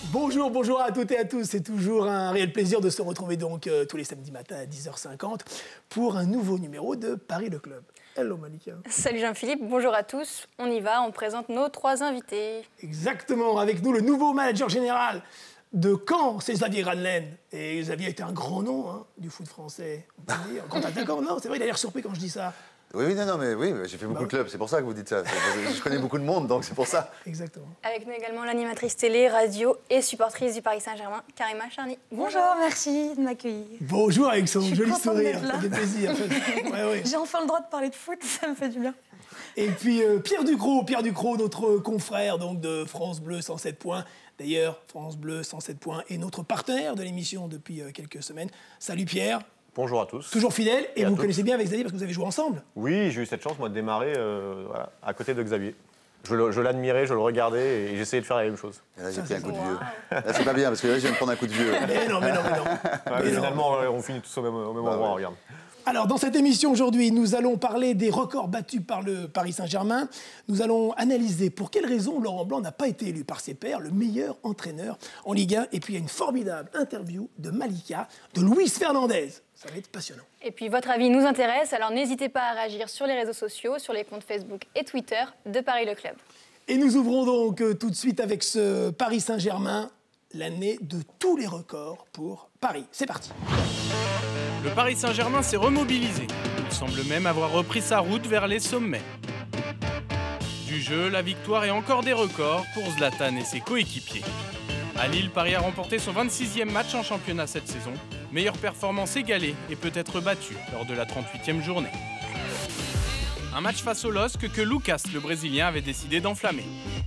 Bonjour, bonjour à toutes et à tous. C'est toujours un réel plaisir de se retrouver donc tous les samedis matins à 10h50 pour un nouveau numéro de Paris le Club. Hello Malika. Salut Jean-Philippe, bonjour à tous. On y va, on présente nos 3 invités. Exactement, avec nous le nouveau manager général de Caen, c'est Xavier Granelaine. Et Xavier était un grand nom du foot français, on peut dire. Grand attaquant, non, c'est vrai, il a l'air surpris quand je dis ça. Oui, j'ai fait beaucoup de clubs, c'est pour ça que vous dites ça. Je connais beaucoup de monde, donc c'est pour ça. Exactement. Avec nous également l'animatrice télé, radio et supportrice du Paris Saint-Germain, Karima Charny. Bonjour, merci de m'accueillir. Bonjour avec son joli sourire, ça fait plaisir. Ouais. J'ai enfin le droit de parler de foot, ça me fait du bien. Et puis Pierre Ducrot, notre confrère donc, de France Bleu 107 points. D'ailleurs, France Bleu 107 points est notre partenaire de l'émission depuis quelques semaines. Salut Pierre. Bonjour à tous. Toujours fidèle, et vous connaissez bien avec Xavier parce que vous avez joué ensemble. Oui, j'ai eu cette chance, moi, de démarrer à côté de Xavier. Je l'admirais, je le regardais et j'essayais de faire la même chose. Et là, j'ai pris un coup de vieux. Là, c'est pas bien, parce que là, je viens de prendre un coup de vieux. Mais non. Finalement, on finit tous au même endroit, regarde. Alors, dans cette émission aujourd'hui, nous allons parler des records battus par le Paris Saint-Germain. Nous allons analyser pour quelles raisons Laurent Blanc n'a pas été élu par ses pairs le meilleur entraîneur en Ligue 1. Et puis, il y a une formidable interview de Malika, de Luis Fernandez. Ça va être passionnant. Et puis, votre avis nous intéresse, alors n'hésitez pas à réagir sur les réseaux sociaux, sur les comptes Facebook et Twitter de Paris le Club. Et nous ouvrons donc tout de suite avec ce Paris Saint-Germain, l'année de tous les records pour Paris. C'est parti. Le Paris Saint-Germain s'est remobilisé. Il semble même avoir repris sa route vers les sommets. Du jeu, la victoire et encore des records pour Zlatan et ses coéquipiers. À Lille, Paris a remporté son 26e match en championnat cette saison. Meilleure performance égalée et peut-être battue lors de la 38e journée. Un match face au LOSC que Lucas, le Brésilien, avait décidé d'enflammer.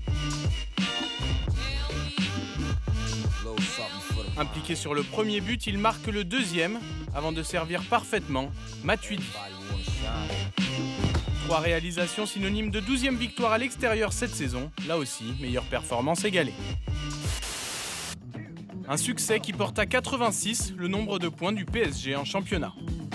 Impliqué sur le premier but, il marque le deuxième avant de servir parfaitement Matuidi. 3 réalisations synonymes de 12e victoire à l'extérieur cette saison, là aussi, meilleure performance égalée. Un succès qui porte à 86 le nombre de points du PSG en championnat.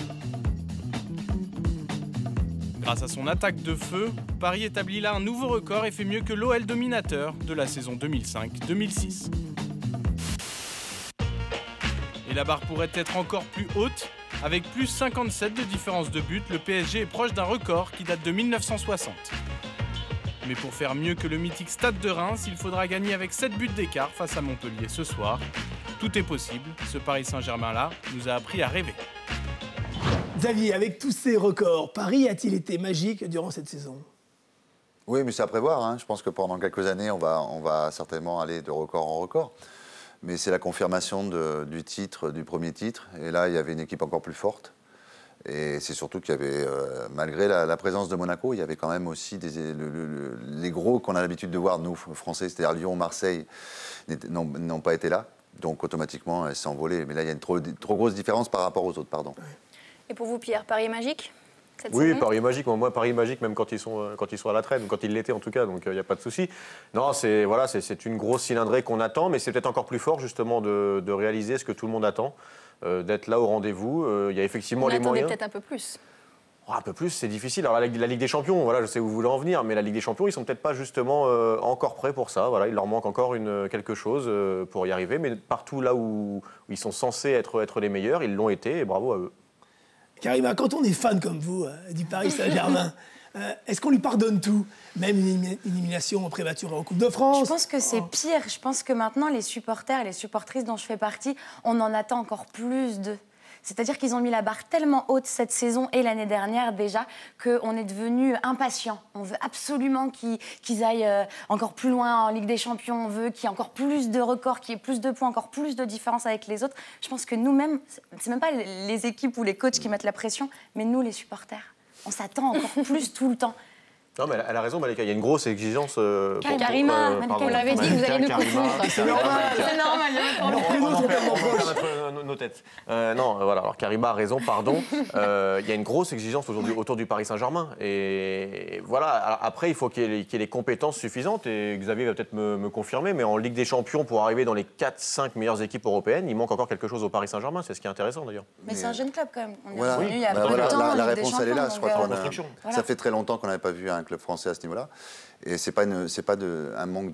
Grâce à son attaque de feu, Paris établit là un nouveau record et fait mieux que l'OL dominateur de la saison 2005-2006. Et la barre pourrait être encore plus haute. Avec plus 57 de différence de but, le PSG est proche d'un record qui date de 1960. Mais pour faire mieux que le mythique Stade de Reims, il faudra gagner avec 7 buts d'écart face à Montpellier ce soir. Tout est possible, ce Paris Saint-Germain-là nous a appris à rêver. Xavier, avec tous ces records, Paris a-t-il été magique durant cette saison ? Oui, mais c'est à prévoir. Je pense que pendant quelques années, on va certainement aller de record en record. Mais c'est la confirmation du titre, du premier titre. Et là, il y avait une équipe encore plus forte. Et c'est surtout qu'il y avait, malgré la présence de Monaco, il y avait quand même aussi les gros qu'on a l'habitude de voir, nous, Français, c'est-à-dire Lyon, Marseille, n'ont pas été là. Donc, automatiquement, elle s'est envolée. Mais là, il y a une trop grosse différence par rapport aux autres, pardon. Et pour vous, Pierre, Paris est magique cette Oui, saison ? Paris est magique. Moi, Paris est magique, même quand ils sont à la traîne, ou quand ils l'étaient en tout cas, donc il n'y a pas de souci. Non, c'est une grosse cylindrée qu'on attend, mais c'est peut-être encore plus fort, justement, de réaliser ce que tout le monde attend. D'être là au rendez-vous. Il y a effectivement les moyens. Peut-être un peu plus. Un peu plus, c'est difficile. Alors la Ligue des Champions, voilà, je sais où vous voulez en venir, mais la Ligue des Champions, ils sont peut-être pas justement encore prêts pour ça. Voilà, il leur manque encore quelque chose pour y arriver. Mais partout là où ils sont censés être les meilleurs, ils l'ont été et bravo à eux. Karima, quand on est fan comme vous du Paris Saint-Germain, est-ce qu'on lui pardonne tout ? Même une élimination prématurée en Coupe de France ? Je pense que c'est pire. Je pense que maintenant, les supporters et les supportrices dont je fais partie, on en attend encore plus d'eux. C'est-à-dire qu'ils ont mis la barre tellement haute cette saison et l'année dernière déjà qu'on est devenu impatient. On veut absolument qu'ils aillent encore plus loin en Ligue des Champions. On veut qu'il y ait encore plus de records, qu'il y ait plus de points, encore plus de différence avec les autres. Je pense que nous-mêmes, c'est même pas les équipes ou les coachs qui mettent la pression, mais nous, les supporters. On s'attend encore plus tout le temps. Non, mais elle a raison, Malika. Il y a une grosse exigence. Karima, on l'avait dit, vous allez nous confondre. C'est normal. C'est normal. On va mettre nos têtes. Non, voilà. Alors Karima a raison, pardon. Il y a une grosse exigence aujourd'hui autour du Paris Saint-Germain. Et voilà. Alors, après, il faut qu'il y ait les compétences suffisantes. Et Xavier va peut-être me confirmer. Mais en Ligue des Champions, pour arriver dans les 4-5 meilleures équipes européennes, il manque encore quelque chose au Paris Saint-Germain. C'est ce qui est intéressant d'ailleurs. Mais c'est un jeune club quand même. On est Voilà. revenu il y a peu de Voilà, temps. la réponse, elle est là. Je crois qu'on a- construction. Ça fait très longtemps qu'on n'avait pas vu un club français à ce niveau-là. Et c'est pas un manque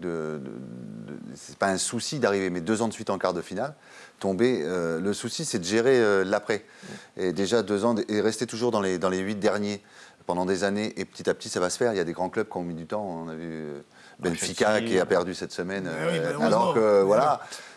c'est pas un souci d'arriver, mais 2 ans de suite en quart de finale, tomber. Le souci, c'est de gérer l'après. Et déjà 2 ans et rester toujours dans les 8 derniers pendant des années. Et petit à petit, ça va se faire. Il y a des grands clubs qui ont mis du temps. On a vu Benfica qui a perdu cette semaine. Alors que voilà.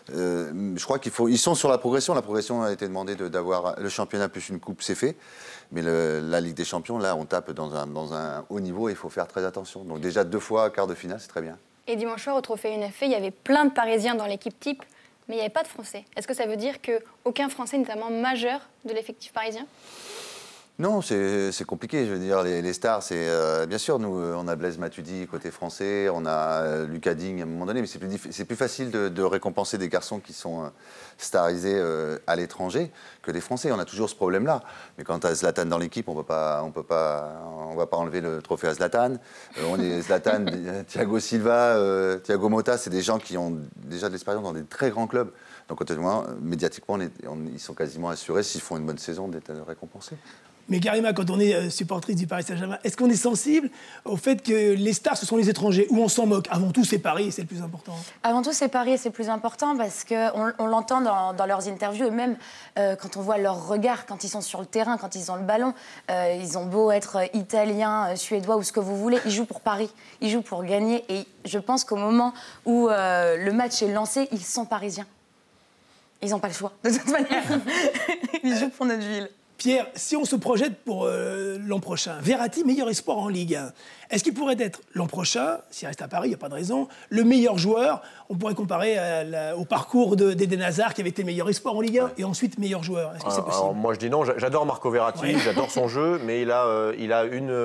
Je crois ils sont sur la progression. La progression a été demandée d'avoir le championnat plus une coupe, c'est fait. Mais la Ligue des Champions, là, on tape dans un haut niveau et il faut faire très attention. Donc déjà 2 fois quart de finale, c'est très bien. Et dimanche soir, au Trophée UNFP, il y avait plein de Parisiens dans l'équipe type, mais il n'y avait pas de Français. Est-ce que ça veut dire qu'aucun Français, notamment majeur, de l'effectif parisien? Non, c'est compliqué. Je veux dire, les stars, c'est bien sûr. Nous, on a Blaise Matuidi côté français, on a Lucas Digne à un moment donné, mais c'est plus facile de récompenser des garçons qui sont starisés à l'étranger que des Français. On a toujours ce problème-là. Mais quand tu as Zlatan dans l'équipe, on va pas enlever le trophée à Zlatan. On est Zlatan, Thiago Silva, Thiago Motta, c'est des gens qui ont déjà de l'expérience dans des très grands clubs. Donc, médiatiquement, ils sont quasiment assurés, s'ils font une bonne saison, d'être récompensés. Mais Karima, quand on est supportrice du Paris Saint-Germain, est-ce qu'on est sensible au fait que les stars, ce sont les étrangers, ou on s'en moque? Avant tout, c'est Paris, c'est le plus important. Avant tout, c'est Paris et c'est le plus important parce qu'on l'entend dans leurs interviews et même quand on voit leur regard, quand ils sont sur le terrain, quand ils ont le ballon, ils ont beau être italiens, suédois ou ce que vous voulez, ils jouent pour Paris, ils jouent pour gagner. Et je pense qu'au moment où le match est lancé, ils sont parisiens. Ils n'ont pas le choix, de toute manière. Ils jouent pour notre ville. Pierre, si on se projette pour l'an prochain, Verratti, meilleur espoir en Ligue 1. Est-ce qu'il pourrait être l'an prochain, s'il reste à Paris, il n'y a pas de raison, le meilleur joueur? On pourrait comparer au parcours d'Eden Hazard, qui avait été meilleur espoir en Ligue 1, et ensuite meilleur joueur. Est-ce que c'est possible? Alors, moi, je dis non. J'adore Marco Verratti, j'adore son jeu, mais il a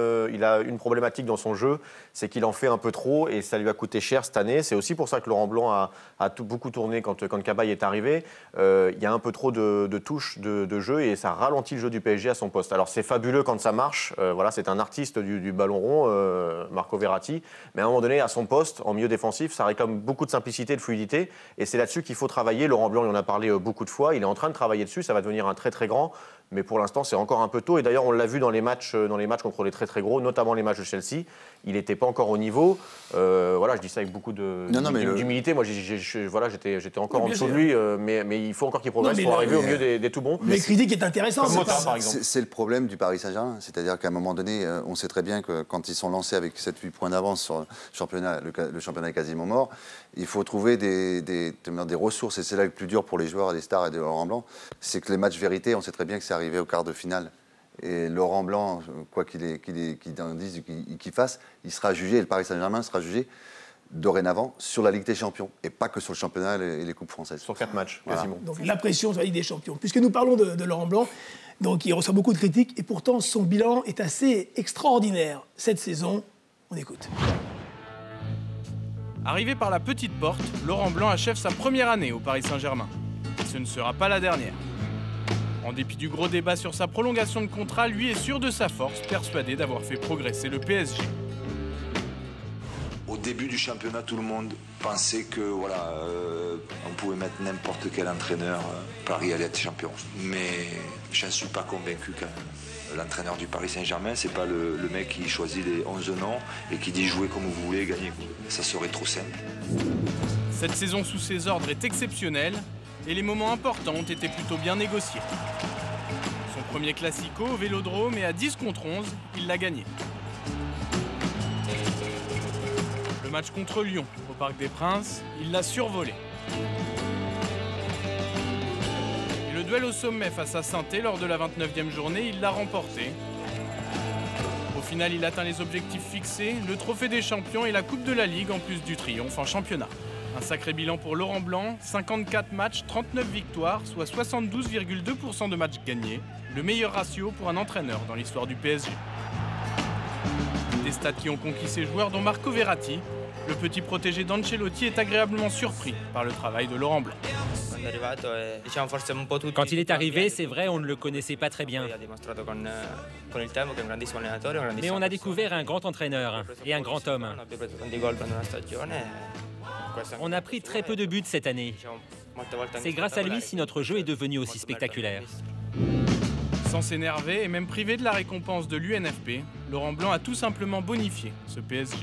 une problématique dans son jeu, c'est qu'il en fait un peu trop, et ça lui a coûté cher cette année. C'est aussi pour ça que Laurent Blanc a beaucoup tourné quand Cabaye est arrivé. Il y a un peu trop de touches de jeu, et ça ralentit le jeu du PSG à son poste. Alors, c'est fabuleux quand ça marche. Voilà, c'est un artiste du ballon rond, Marco Verratti, mais à un moment donné, à son poste, en milieu défensif, ça réclame beaucoup de simplicité, de fluidité, et c'est là-dessus qu'il faut travailler. Laurent Blanc, il en a parlé beaucoup de fois, il est en train de travailler dessus, ça va devenir un très très grand, mais pour l'instant, c'est encore un peu tôt, et d'ailleurs, on l'a vu dans les matchs contre les très très gros, notamment les matchs de Chelsea, il n'était pas encore au niveau. Voilà, je dis ça avec beaucoup d'humilité. Moi, j'étais encore en dessous de lui, mais il faut encore qu'il progresse pour arriver au milieu des tout bons. Mais la critique est intéressante. Comme Motta, par exemple. C'est le problème du Paris Saint-Germain. C'est-à-dire qu'à un moment donné, on sait très bien que quand ils sont lancés avec 7-8 points d'avance sur le championnat, le championnat est quasiment mort, il faut trouver des ressources. Et c'est là le plus dur pour les joueurs, les stars et de Laurent Blanc. C'est que les matchs vérité, on sait très bien que c'est arrivé au quart de finale. Et Laurent Blanc, quoi qu'il en dise, qu'il fasse, il sera jugé, et le Paris Saint-Germain sera jugé dorénavant sur la Ligue des Champions, et pas que sur le championnat et les coupes françaises. Sur 4 matchs, quasiment. Donc la pression sur la Ligue des Champions. Puisque nous parlons de Laurent Blanc, donc il reçoit beaucoup de critiques, et pourtant son bilan est assez extraordinaire cette saison. On écoute. Arrivé par la petite porte, Laurent Blanc achève sa première année au Paris Saint-Germain. Et ce ne sera pas la dernière. En dépit du gros débat sur sa prolongation de contrat, lui est sûr de sa force, persuadé d'avoir fait progresser le PSG. Au début du championnat, tout le monde pensait que on pouvait mettre n'importe quel entraîneur, Paris allait être champion. Mais je n'en suis pas convaincu quand même. L'entraîneur du Paris Saint-Germain, c'est pas le mec qui choisit les 11 noms et qui dit jouez comme vous voulez, gagnez. Ça serait trop simple. Cette saison sous ses ordres est exceptionnelle et les moments importants ont été plutôt bien négociés. Son premier classico au Vélodrome et à 10 contre 11, il l'a gagné. Le match contre Lyon au Parc des Princes, il l'a survolé. Et le duel au sommet face à Saint-Étienne lors de la 29e journée, il l'a remporté. Au final, il atteint les objectifs fixés, le trophée des champions et la Coupe de la Ligue en plus du triomphe en championnat. Un sacré bilan pour Laurent Blanc, 54 matchs, 39 victoires, soit 72,2% de matchs gagnés, le meilleur ratio pour un entraîneur dans l'histoire du PSG. Des stats qui ont conquis ses joueurs, dont Marco Verratti. Le petit protégé d'Ancelotti est agréablement surpris par le travail de Laurent Blanc. Quand il est arrivé, c'est vrai, on ne le connaissait pas très bien. Mais on a découvert un grand entraîneur et un grand homme. On a pris très peu de buts cette année. C'est grâce à lui si notre jeu est devenu aussi spectaculaire. Sans s'énerver et même privé de la récompense de l'UNFP, Laurent Blanc a tout simplement bonifié ce PSG.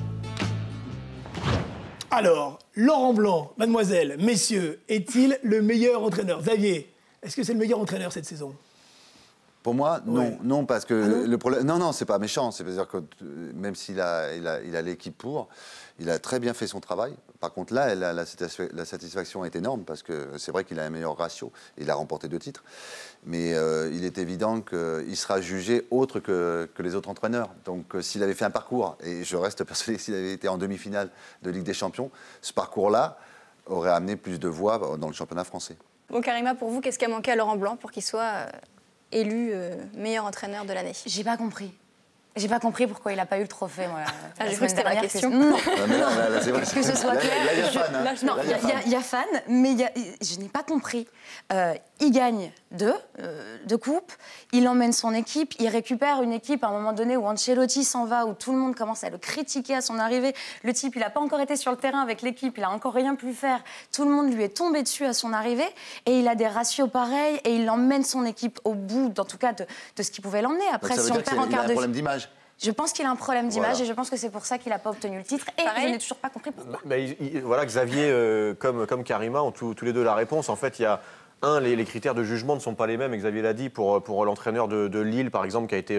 Alors, Laurent Blanc, mademoiselle, messieurs, est-il le meilleur entraîneur? Xavier, est-ce que c'est le meilleur entraîneur cette saison? Pour moi, non. Ouais. Non, parce que non le problème... Non, c'est pas méchant. C'est-à-dire que même s'il a l'équipe pour, il a très bien fait son travail. Par contre, là, la satisfaction est énorme parce que c'est vrai qu'il a un meilleur ratio. Il a remporté 2 titres. Mais il est évident qu'il sera jugé autre que les autres entraîneurs. Donc, s'il avait fait un parcours, et je reste persuadé s'il avait été en demi-finale de Ligue des Champions, ce parcours-là aurait amené plus de voix dans le championnat français. Bon, Karima, pour vous, qu'est-ce qui a manqué à Laurent Blanc pour qu'il soit élu meilleur entraîneur de l'année? J'ai pas compris. J'ai pas compris pourquoi il n'a pas eu le trophée. Moi, j'ai cru que c'était la question. Non. C'est vrai. Que ce soit clair. Là, il y a fan. Hein. Non, il y a fan, mais je n'ai pas compris. Il gagne deux coupes, il emmène son équipe, il récupère une équipe à un moment donné où Ancelotti s'en va, où tout le monde commence à le critiquer à son arrivée. Le type, il n'a pas encore été sur le terrain avec l'équipe, il n'a encore rien pu faire. Tout le monde lui est tombé dessus à son arrivée et il a des ratios pareils et il emmène son équipe au bout, en tout cas, de ce qu'il pouvait l'emmener. Après, si on perd en quart de finale... d'image. Je pense qu'il a un problème d'image et je pense que c'est pour ça qu'il n'a pas obtenu le titre. Et pareil. je n'ai toujours pas compris pourquoi. Voilà, Xavier, comme Karima, ont tous les deux la réponse. En fait, il y a les critères de jugement ne sont pas les mêmes. Xavier l'a dit pour l'entraîneur de Lille, par exemple, qui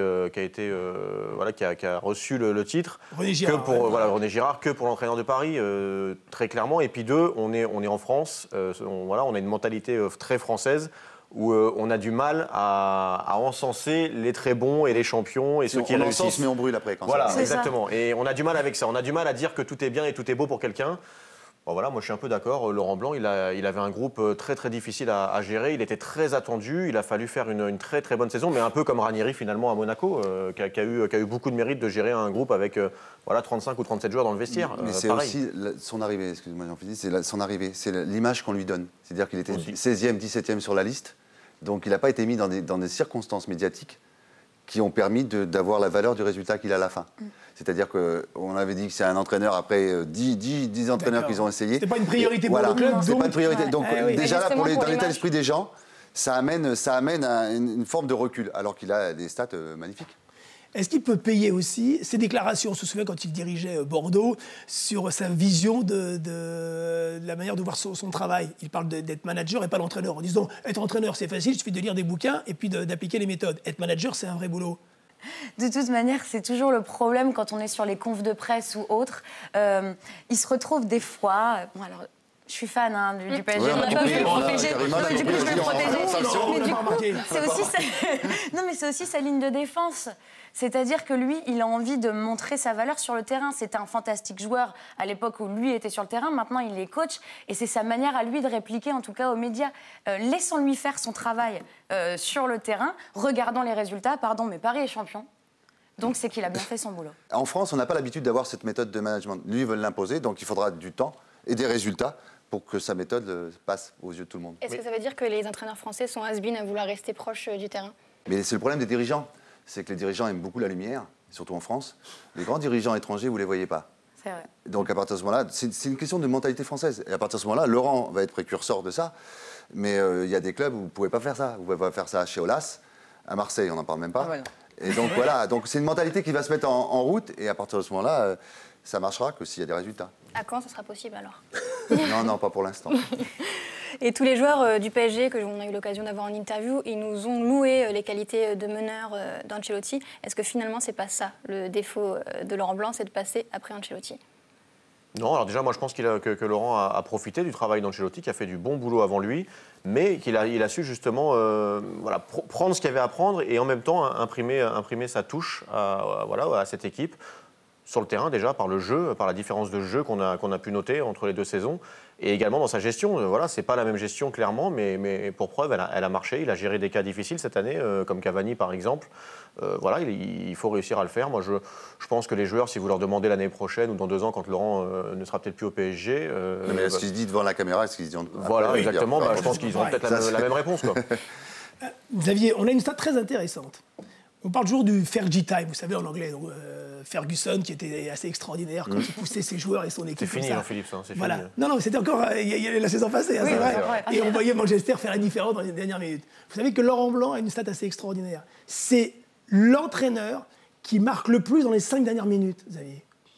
a reçu le titre, René Girard, que pour René Girard, que pour l'entraîneur de Paris, très clairement. Et puis on est en France. On a une mentalité très française, où on a du mal à encenser les très bons et les champions et ceux qui réussissent. On encense, mais on brûle après. Quand voilà, ça. exactement. Et on a du mal avec ça. On a du mal à dire que tout est bien et tout est beau pour quelqu'un. Bon, voilà, moi je suis un peu d'accord. Laurent Blanc, il avait un groupe très très difficile à gérer. Il était très attendu. Il a fallu faire une très très bonne saison, mais un peu comme Ranieri finalement à Monaco, qui a eu beaucoup de mérite de gérer un groupe avec 35 ou 37 joueurs dans le vestiaire. Mais c'est aussi son arrivée, excusez-moi Jean-Philippe, c'est son arrivée, c'est l'image qu'on lui donne. C'est-à-dire qu'il était 16e, 17e sur la liste. Donc il n'a pas été mis dans des circonstances médiatiques qui ont permis d'avoir la valeur du résultat qu'il a à la fin. C'est-à-dire qu'on avait dit que c'est un entraîneur après 10 entraîneurs qu'ils ont essayé. C'était pas une priorité pour le club. C'est pas une priorité. Donc déjà là, dans l'état d'esprit des gens, ça amène une forme de recul, alors qu'il a des stats magnifiques. Est-ce qu'il peut payer aussi ses déclarations? On se souvient quand il dirigeait Bordeaux sur sa vision de la manière de voir son travail. Il parle d'être manager et pas l'entraîneur. En disant, être entraîneur, c'est facile, il suffit de lire des bouquins et puis d'appliquer les méthodes. Être manager, c'est un vrai boulot. De toute manière, c'est toujours le problème quand on est sur les confs de presse ou autres. Il se retrouve des fois... Je suis fan du PSG. Ouais, Du coup, je vais le protéger. Du coup, je vais le protéger. Mais du coup, c'est aussi sa ligne de défense. C'est-à-dire que lui, il a envie de montrer sa valeur sur le terrain. C'était un fantastique joueur à l'époque où lui était sur le terrain. Maintenant, il est coach. Et c'est sa manière à lui de répliquer, en tout cas aux médias. Laissons-lui faire son travail sur le terrain. Regardons les résultats. Pardon, mais Paris est champion. Donc, c'est qu'il a bien fait son boulot. En France, on n'a pas l'habitude d'avoir cette méthode de management. Lui, ils veulent l'imposer. Donc, il faudra du temps et des résultats pour que sa méthode passe aux yeux de tout le monde. Est-ce que ça veut dire que les entraîneurs français sont has-been à vouloir rester proches du terrain? Mais c'est le problème des dirigeants. C'est que les dirigeants aiment beaucoup la lumière, surtout en France. Les grands dirigeants étrangers, vous ne les voyez pas. C'est vrai. Donc à partir de ce moment-là, c'est une question de mentalité française. Et à partir de ce moment-là, Laurent va être précurseur de ça. Mais il y a des clubs où vous ne pouvez pas faire ça. Vous ne pouvez pas faire ça chez Aulas, à Marseille, on n'en parle même pas. Ah ouais. Et donc voilà, donc c'est une mentalité qui va se mettre en route. Et à partir de ce moment-là, ça marchera que s'il y a des résultats. À quand ce sera possible alors? Non, pas pour l'instant. Et tous les joueurs du PSG que l'on a eu l'occasion d'avoir en interview, ils nous ont loué les qualités de meneur d'Ancelotti. Est-ce que finalement, c'est pas ça le défaut de Laurent Blanc, c'est de passer après Ancelotti? Non, alors déjà, moi je pense que Laurent a profité du travail d'Ancelotti, qui a fait du bon boulot avant lui, mais qu'il a su justement prendre ce qu'il y avait à prendre et en même temps imprimer sa touche à cette équipe. sur le terrain déjà, par le jeu, par la différence de jeu qu'on a pu noter entre les 2 saisons, et également dans sa gestion. Voilà, c'est pas la même gestion clairement, mais pour preuve, elle a marché. Il a géré des cas difficiles cette année, comme Cavani par exemple. Voilà, il faut réussir à le faire. Moi, je pense que les joueurs, si vous leur demandez l'année prochaine ou dans 2 ans, quand Laurent ne sera peut-être plus au PSG... mais est-ce qu'ils se disent devant la caméra, est-ce qu'ils se disent... Voilà, exactement. Je pense qu'ils auront peut-être la même réponse, quoi. Xavier, on a une stat très intéressante. On parle toujours du Fergie time, vous savez en anglais, donc, Ferguson qui était assez extraordinaire quand il poussait ses joueurs et son équipe. C'est fini, ça. Philippe, ça. C'est voilà. fini. Non, mais c'était encore il y a la saison passée, hein, c'est vrai. Et on voyait Manchester faire la différence dans les dernières minutes. Vous savez que Laurent Blanc a une stat assez extraordinaire. C'est l'entraîneur qui marque le plus dans les 5 dernières minutes, Xavier.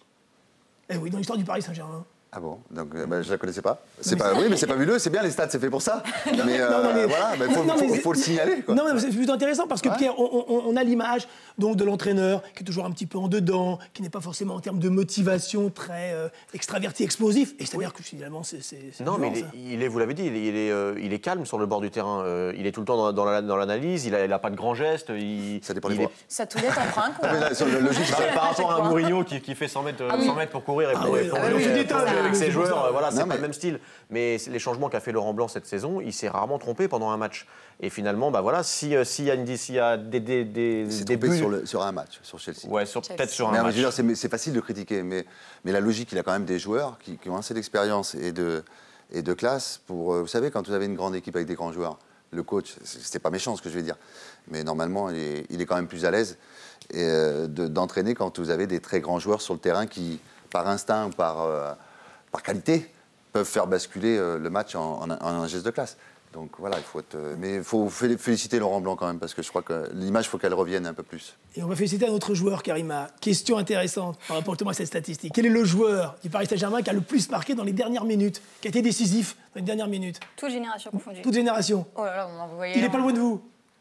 Eh oui, dans l'histoire du Paris Saint-Germain. Ah bon, donc je ne la connaissais pas. Oui, mais c'est fabuleux, c'est bien les stats, c'est fait pour ça. Mais voilà, il faut le signaler. Quoi. Non, mais c'est plutôt intéressant parce que Pierre, on a l'image donc de l'entraîneur qui est toujours un petit peu en dedans, qui n'est pas forcément en termes de motivation très extraverti, explosif. Et c'est-à-dire que finalement, c'est non, mais vous l'avez dit, il est calme sur le bord du terrain. Il est tout le temps dans l'analyse. Il n'a pas de grands gestes. Ça dépend des fois. Ça tout est en train, quoi. Par rapport à un Mourinho qui fait 100 mètres pour courir et pour avec ses joueurs, voilà, c'est pas le même style. Mais les changements qu'a fait Laurent Blanc cette saison, il s'est rarement trompé pendant un match. Et finalement, voilà, s'il y a des buts sur un match, sur Chelsea. Ouais, peut-être sur un match. C'est facile de critiquer, mais la logique, il a quand même des joueurs qui ont assez d'expérience et de classe pour... Vous savez, quand vous avez une grande équipe avec des grands joueurs, le coach, c'est pas méchant ce que je vais dire, mais normalement, il est quand même plus à l'aise d'entraîner quand vous avez des très grands joueurs sur le terrain qui, par instinct ou par qualité, peuvent faire basculer le match en un geste de classe. Donc voilà, il faut féliciter Laurent Blanc quand même, parce que je crois que l'image, il faut qu'elle revienne un peu plus. Et on va féliciter un autre joueur, Karima. Question intéressante par rapport à cette statistique. Quel est le joueur du Paris Saint-Germain qui a le plus marqué dans les dernières minutes, qui a été décisif dans les dernières minutes? Toute génération confondue. Toute génération. Oh là là, vous voyez. Il n'est pas loin de vous.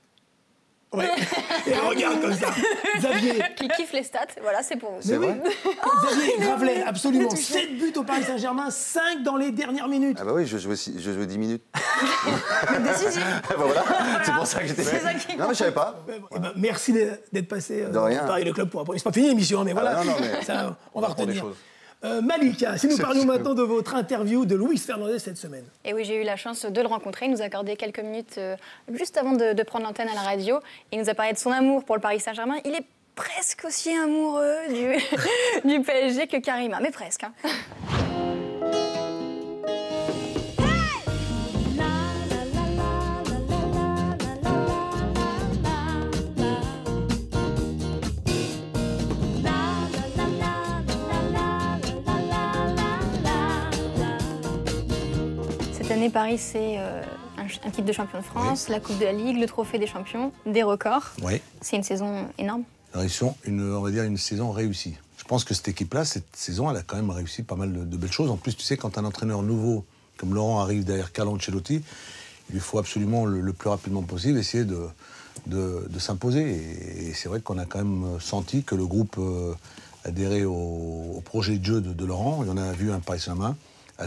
Ouais. Et regarde comme ça. Xavier. Qui kiffe les stats, voilà, c'est pour vous. C'est vrai. Xavier Gravelet, absolument. 7 buts au Paris Saint-Germain, 5 dans les dernières minutes. Ah bah oui, je jouais 10 minutes. Décisif. Voilà, c'est pour ça que j'étais... Non, mais je savais pas. Merci d'être passé dans Paris Le Club pour apprendre. C'est pas fini l'émission, mais voilà. Non, mais... Ça, on va retenir. Malika, si nous parlions maintenant de votre interview de Luis Fernandez cette semaine. Et oui, j'ai eu la chance de le rencontrer. Il nous a accordé quelques minutes juste avant de prendre l'antenne à la radio. Il nous a parlé de son amour pour le Paris Saint-Germain. Il est presque aussi amoureux du PSG que Karima, mais presque. Hein. Cette année, Paris, c'est un titre de champion de France, la Coupe de la Ligue, le Trophée des champions, des records. Oui. C'est une saison énorme. On va dire une saison réussie. Je pense que cette équipe-là, cette saison, elle a quand même réussi pas mal de belles choses. En plus, tu sais, quand un entraîneur nouveau comme Laurent arrive derrière Carlo Ancelotti, il lui faut absolument le plus rapidement possible essayer de s'imposer. Et c'est vrai qu'on a quand même senti que le groupe adhérait au projet de jeu de Laurent. Et on a vu un Paris Saint-Germain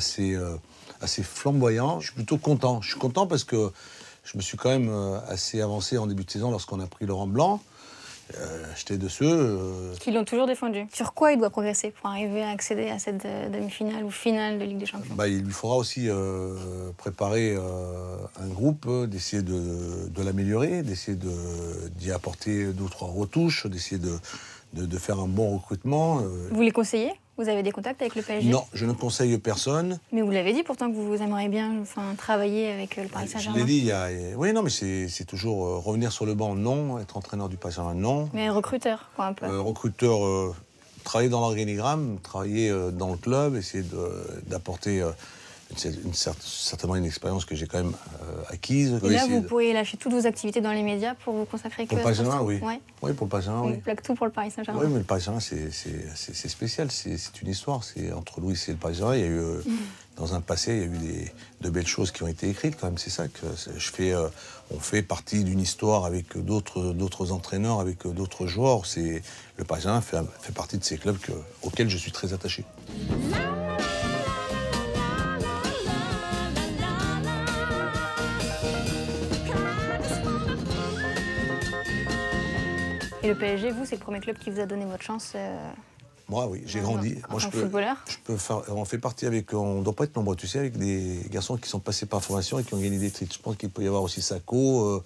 assez flamboyant. Je suis plutôt content. Je suis content parce que je me suis quand même assez avancé en début de saison lorsqu'on a pris Laurent Blanc. J'étais de ceux... Qui l'ont toujours défendu. Sur quoi il doit progresser pour arriver à accéder à cette demi-finale ou finale de Ligue des Champions? Il lui faudra aussi préparer un groupe, d'essayer de l'améliorer, d'essayer d'y apporter d'autres retouches, d'essayer de faire un bon recrutement. Vous les conseillez? Vous avez des contacts avec le PSG? Non, je ne conseille personne. Mais vous l'avez dit pourtant que vous aimeriez bien travailler avec le Paris Saint-Germain. Je l'ai dit, oui, non, mais c'est toujours revenir sur le banc, non. Être entraîneur du Paris Saint-Germain, non. Mais recruteur, quoi, un peu. Recruteur, travailler dans l'organigramme, travailler dans le club, essayer d'apporter certainement une expérience que j'ai quand même acquise. Et là, vous pourriez lâcher toutes vos activités dans les médias pour vous consacrer pour le Paris Saint-Germain, oui. Ouais. Oui, pour le Paris Saint-Germain, oui. On plaque tout pour le Paris Saint-Germain. Oui, mais le Paris Saint-Germain, c'est spécial, c'est une histoire. C'est entre Louis et le Paris Saint-Germain, il y a eu, dans un passé, il y a eu de belles choses qui ont été écrites quand même. C'est ça que on fait partie d'une histoire avec d'autres entraîneurs, avec d'autres joueurs. Le Paris Saint-Germain fait partie de ces clubs auxquels je suis très attaché. Et le PSG, vous, c'est le premier club qui vous a donné votre chance Moi, oui, j'ai grandi. Moi, footballeur. On fait partie avec, on ne doit pas être nombreux, tu sais, avec des garçons qui sont passés par formation et qui ont gagné des titres. Je pense qu'il peut y avoir aussi Sacco.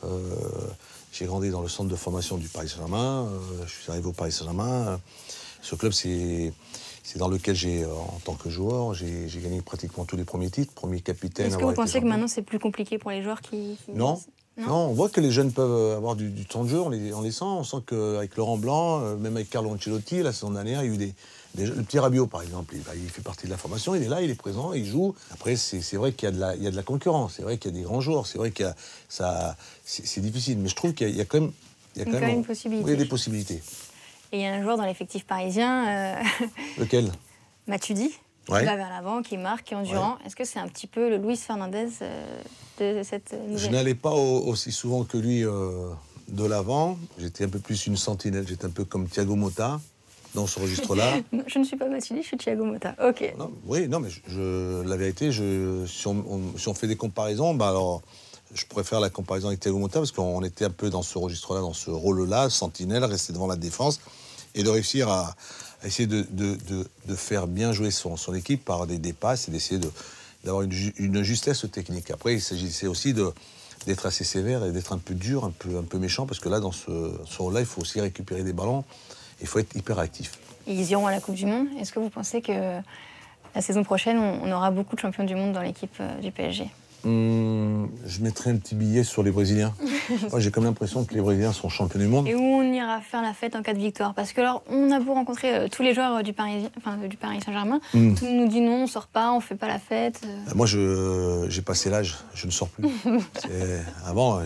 J'ai grandi dans le centre de formation du Paris Saint-Germain. Je suis arrivé au Paris Saint-Germain. Ce club, c'est dans lequel en tant que joueur, j'ai gagné pratiquement tous les premiers titres, premier capitaine. Est-ce que vous pensez que maintenant c'est plus compliqué pour les joueurs qui... Non. Non, on voit que les jeunes peuvent avoir du temps de jeu, on les sent. On sent qu'avec Laurent Blanc, même avec Carlo Ancelotti, la saison dernière, il y a eu le petit Rabiot, par exemple. Il fait partie de la formation, il est là, il est présent, il joue. Après, c'est vrai qu'il y a de la concurrence, c'est vrai qu'il y a des grands joueurs, c'est vrai qu'il y a c'est difficile. Mais je trouve qu'il y a quand même... une possibilité. Oui, il y a des possibilités. Et il y a un joueur dans l'effectif parisien... Lequel? Matuidi, qui va vers l'avant, qui marque, qui est endurant. Ouais. Est-ce que c'est un petit peu le Luis Fernandez de cette nouvelle? Je n'allais pas aussi souvent que lui de l'avant. J'étais un peu plus une sentinelle. J'étais un peu comme Thiago Motta dans ce registre-là. Je ne suis pas Matuidi, je suis Thiago Motta. Ok. Non, oui, non, mais la vérité, si on fait des comparaisons, bah alors, je pourrais faire la comparaison avec Thiago Motta parce qu'on était un peu dans ce registre-là, dans ce rôle-là, sentinelle, rester devant la défense et de réussir à essayer de faire bien jouer son équipe par des passes et d'essayer d'avoir une justesse technique. Après, il s'agissait aussi d'être assez sévère et d'être un peu dur, un peu méchant, parce que là, dans ce rôle-là, il faut aussi récupérer des ballons, il faut être hyper actif. Et ils iront à la Coupe du Monde. Est-ce que vous pensez que la saison prochaine, on aura beaucoup de champions du monde dans l'équipe du PSG? Je mettrai un petit billet sur les Brésiliens. Moi, j'ai comme l'impression que les Brésiliens sont champions du monde. Et où on ira faire la fête en cas de victoire? Parce que alors, on a beau rencontrer tous les joueurs du Paris Saint-Germain, tout le monde nous dit non, on sort pas, on fait pas la fête. Moi, j'ai passé l'âge, je ne sors plus. Avant,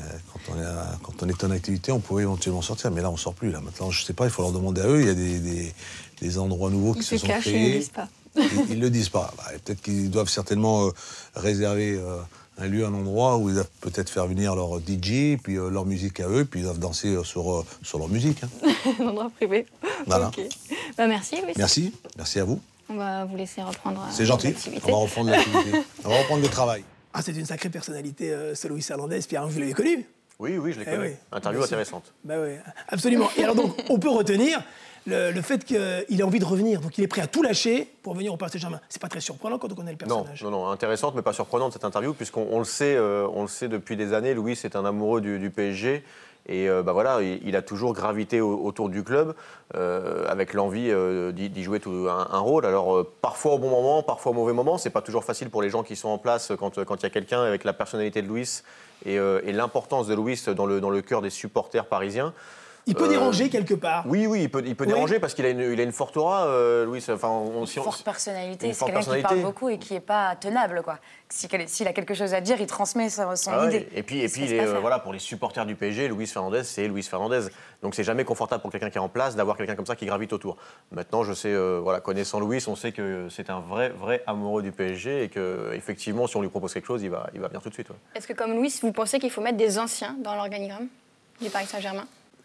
quand on était en activité, on pouvait éventuellement sortir, mais là, on sort plus. Là, maintenant, je sais pas, il faut leur demander à eux. Il y a des endroits nouveaux qui se sont créés. Ils ne le disent pas. Ils ne le disent pas. Peut-être qu'ils doivent certainement réserver un lieu, un endroit où ils doivent peut-être faire venir leur DJ, puis leur musique à eux, puis ils doivent danser sur leur musique. Hein. Un endroit privé. Voilà. Okay. Merci, Louis. Merci à vous. On va vous laisser reprendre. C'est gentil. On va reprendre l'activité. On va reprendre le travail. Ah, c'est une sacrée personnalité, ce Luis Fernandez. Pierre, vous l'avez connu? Oui, je l'ai connu. Oui. Interview intéressante. Bah oui, absolument. Et alors donc, on peut retenir le fait qu'il ait envie de revenir, donc il est prêt à tout lâcher pour venir au Paris Saint-Germain. C'est pas très surprenant quand on connaît le personnage. Non, intéressante mais pas surprenante cette interview, puisqu'on le sait depuis des années, Luis est un amoureux du PSG. Et voilà, il a toujours gravité autour du club avec l'envie d'y jouer un rôle. Alors parfois au bon moment, parfois au mauvais moment. C'est pas toujours facile pour les gens qui sont en place quand il y a quelqu'un avec la personnalité de Luis et l'importance de Luis dans le cœur des supporters parisiens. Il peut déranger quelque part. Oui, il peut déranger parce qu'il a une forte aura, Luis. Une forte personnalité. C'est quelqu'un qui parle beaucoup et qui n'est pas tenable, quoi. S'il a quelque chose à dire, il transmet son idée. Et puis voilà, pour les supporters du PSG, Luis Fernandez, c'est Luis Fernandez. Donc c'est jamais confortable pour quelqu'un qui est en place d'avoir quelqu'un comme ça qui gravite autour. Maintenant, je sais, connaissant Luis, on sait que c'est un vrai amoureux du PSG et que effectivement, si on lui propose quelque chose, il va venir tout de suite. Ouais. Est-ce que comme Luis, vous pensez qu'il faut mettre des anciens dans l'organigramme du Paris Saint-Germain?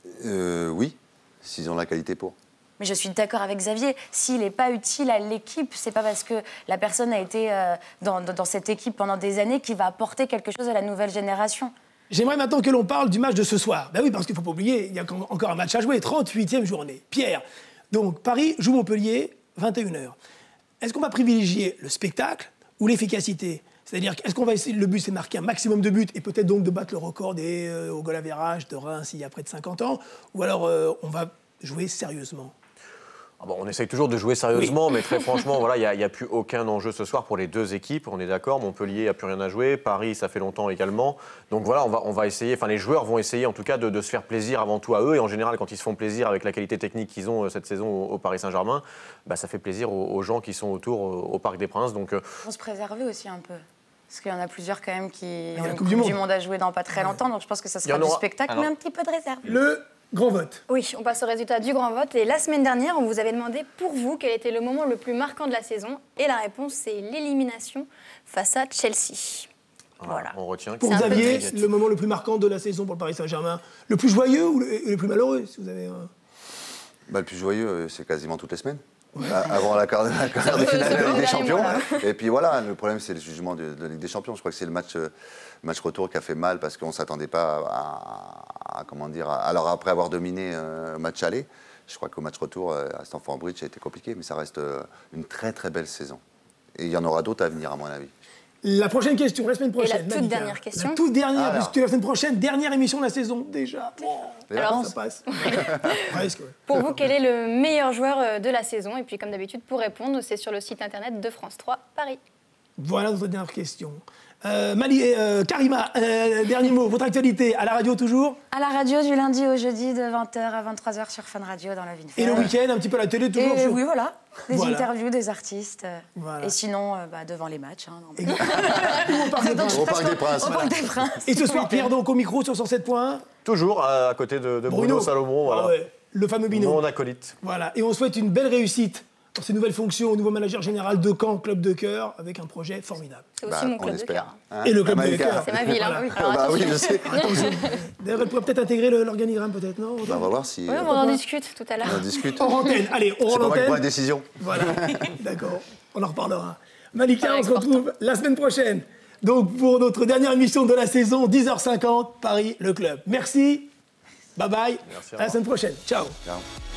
Oui, s'ils ont la qualité pour. Mais je suis d'accord avec Xavier. S'il n'est pas utile à l'équipe, c'est pas parce que la personne a été dans cette équipe pendant des années qu'il va apporter quelque chose à la nouvelle génération. J'aimerais maintenant que l'on parle du match de ce soir. Ben oui, parce qu'il ne faut pas oublier, il y a encore un match à jouer, 38e journée. Pierre, donc Paris joue Montpellier, 21h. Est-ce qu'on va privilégier le spectacle ou l'efficacité? C'est-à-dire, est-ce qu'on va essayer, le but c'est de marquer un maximum de buts et peut-être donc de battre le record au goal average de Reims il y a près de 50 ans, ou alors on va jouer sérieusement? On essaye toujours de jouer sérieusement, oui. Mais très franchement, il n'y a plus aucun enjeu ce soir pour les deux équipes, on est d'accord. Montpellier n'a plus rien à jouer, Paris, ça fait longtemps également. Donc voilà, on va essayer, les joueurs vont essayer en tout cas de se faire plaisir avant tout à eux. Et en général, quand ils se font plaisir avec la qualité technique qu'ils ont cette saison au Paris Saint-Germain, ça fait plaisir aux gens qui sont autour au Parc des Princes. Donc, faut se préserver aussi un peu. Parce qu'il y en a plusieurs quand même qui ont une Coupe du Monde à jouer dans pas très longtemps. Donc je pense que ça sera du spectacle, mais un petit peu de réserve. Le grand vote. Oui, on passe au résultat du grand vote. Et la semaine dernière, on vous avait demandé pour vous quel était le moment le plus marquant de la saison. Et la réponse, c'est l'élimination face à Chelsea. Voilà. On retient. Pour Xavier, le moment le plus marquant de la saison pour le Paris Saint-Germain, le plus joyeux ou le plus malheureux, si vous avez Le plus joyeux, c'est quasiment toutes les semaines. Avant la quart de finale de la Ligue des Champions. Voilà. Et puis voilà, le problème, c'est le jugement de la Ligue des Champions. Je crois que c'est le match retour qui a fait mal parce qu'on ne s'attendait pas alors après avoir dominé un match aller, Je crois qu'au match retour à Stamford Bridge, ça a été compliqué, mais ça reste une très très belle saison. Et il y en aura d'autres à venir, à mon avis. La prochaine question, la semaine prochaine. Et la toute dernière question. La toute dernière, puisque la semaine prochaine, dernière émission de la saison, déjà. Alors, ça passe. Presque, ouais. Pour vous, quel est le meilleur joueur de la saison? Et puis, comme d'habitude, pour répondre, c'est sur le site internet de France 3 Paris. Voilà notre dernière question. Karima, dernier mot, votre actualité, à la radio toujours? À la radio du lundi au jeudi de 20h à 23h sur Fun Radio dans la Ville. Et le week-end, un petit peu à la télé, toujours Et oui, voilà. Des Voilà. interviews des artistes. Voilà. Et sinon, devant les matchs. Hein, Au Parc des Princes. Au Parc des Princes. Au Parc des Princes. Et ce soir, Pierre, donc au micro sur 107.1. Toujours à côté de Bruno Salomon, voilà. Ah ouais, le fameux binôme. Mon acolyte. Voilà. Et on souhaite une belle réussite dans ses nouvelles fonctions au nouveau manager général de Caen, club de cœur, avec un projet formidable. C'est aussi mon on club de espère. cœur. Hein, Et le club de Malika. cœur. C'est ma ville. Hein. Voilà. Alors, Bah oui, attention. je sais. Attention. D'ailleurs, elle pourrait peut-être intégrer l'organigramme, peut-être, non? Bah, on va voir si Oui, on en discute tout à l'heure. on en discute. Hors antenne. Allez, on C'est rend pas moi qui prends la l'antenne. décision. Voilà. D'accord. On en reparlera. Malika, Pareil, on se retrouve la semaine prochaine. Donc, pour notre dernière émission de la saison, 10h50, Paris, le club. Merci. Bye bye. Merci, au à la revoir. semaine prochaine. Ciao. Ciao.